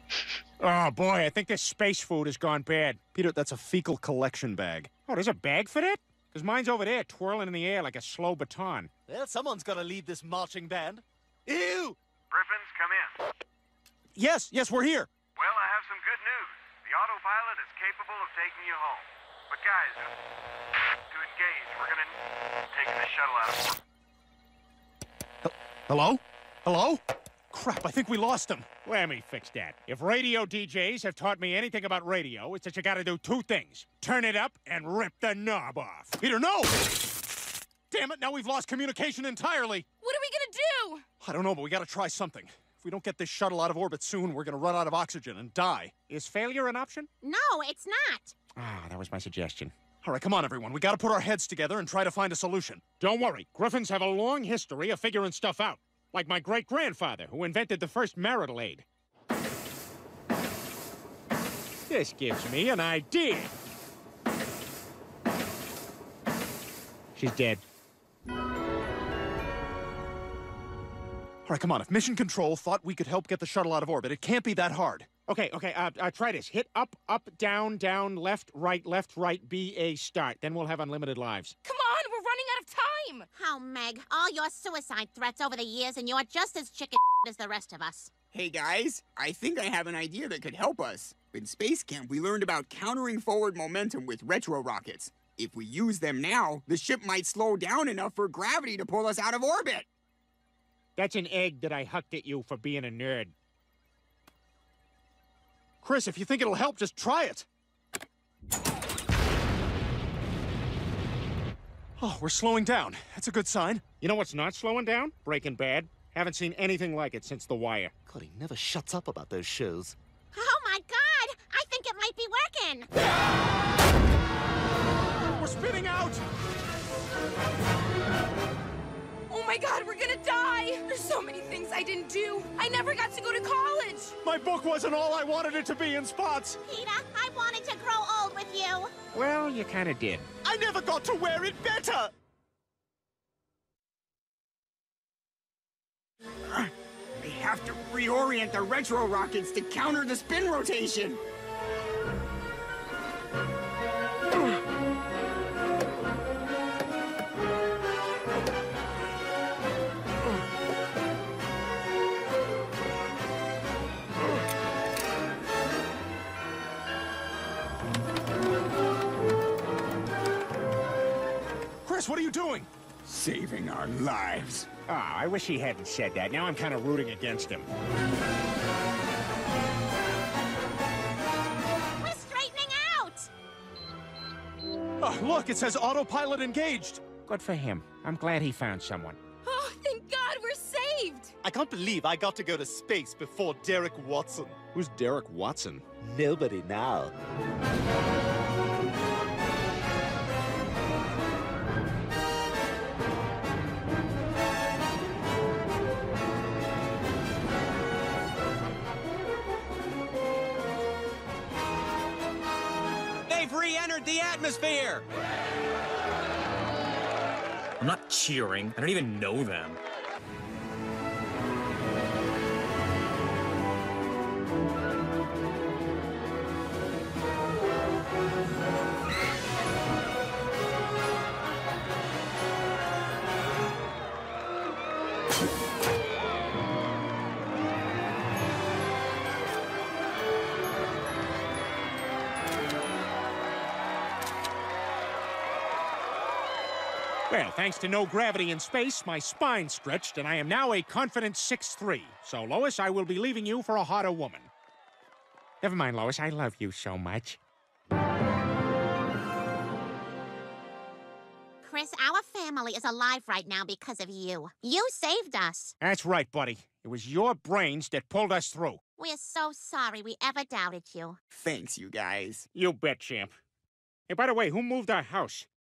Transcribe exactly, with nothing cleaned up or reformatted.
Oh, boy, I think this space food has gone bad. Peter, that's a fecal collection bag. Oh, there's a bag for that? Because mine's over there, twirling in the air like a slow baton. Well, someone's got to lead this marching band. Ew! Griffins, come in. Yes, yes, we're here. Well, I have some good news. The autopilot is capable of taking you home. But guys, to engage, we're gonna take the shuttle out of... Hello? Hello? Crap, I think we lost him. Let me fix that. If radio D Js have taught me anything about radio, it's that you gotta do two things. Turn it up and rip the knob off. Peter, no! Damn it, now we've lost communication entirely. What are we gonna do? I don't know, but we gotta try something. If we don't get this shuttle out of orbit soon, we're gonna run out of oxygen and die. Is failure an option? No, it's not. Ah, that was my suggestion. All right, come on, everyone. We gotta put our heads together and try to find a solution. Don't worry. Griffins have a long history of figuring stuff out. Like my great-grandfather, who invented the first marital aid. This gives me an idea. She's dead. All right, come on. If Mission Control thought we could help get the shuttle out of orbit, it can't be that hard. Okay, okay, uh, uh, try this. Hit up, up, down, down, left, right, left, right, B, A, start. Then we'll have unlimited lives. Come on, we're running out of time. Oh, Meg, all your suicide threats over the years, and you're just as chicken as the rest of us. Hey guys, I think I have an idea that could help us. In space camp, we learned about countering forward momentum with retro rockets. If we use them now, the ship might slow down enough for gravity to pull us out of orbit. That's an egg that I hucked at you for being a nerd. Chris, if you think it'll help, just try it. Oh, we're slowing down. That's a good sign. You know what's not slowing down? Breaking Bad. Haven't seen anything like it since The Wire. God, he never shuts up about those shows. Oh, my God! I think it might be working. We're spinning out! Oh my God, we're gonna die! There's so many things I didn't do. I never got to go to college. My book wasn't all I wanted it to be in spots. Peter, I wanted to grow old with you. Well, you kind of did. I never got to wear it better! They have to reorient the retro rockets to counter the spin rotation. Chris, what are you doing? Saving our lives. Ah, I wish he hadn't said that. Now I'm kind of rooting against him. We're straightening out. Oh, look, it says autopilot engaged. Good for him. I'm glad he found someone. Oh, thank God we're saved. I can't believe I got to go to space before Derek Watson. Who's Derek Watson? Nobody now. They've re-entered the atmosphere! I'm not cheering. I don't even know them. Well, thanks to no gravity in space, my spine stretched, and I am now a confident six three. So, Lois, I will be leaving you for a hotter woman. Never mind, Lois. I love you so much. Chris, our family is alive right now because of you. You saved us. That's right, buddy. It was your brains that pulled us through. We're so sorry we ever doubted you. Thanks, you guys. You bet, champ. Hey, by the way, who moved our house?